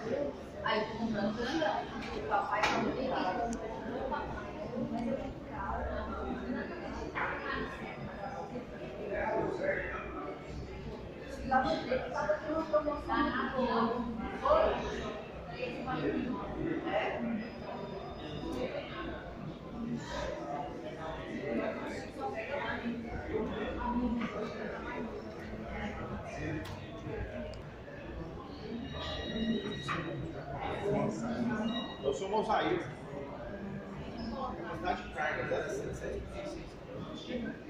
Aí eu tô comprando grandão. O papai tá muito errado. Lá você que tava tendo uma promoção muito boa. Eu sou mosaíco. Cidade de carga, 0,66.